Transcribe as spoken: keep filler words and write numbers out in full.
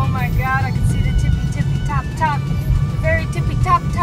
my god, I can see the tippy tippy top top. The very tippy top top.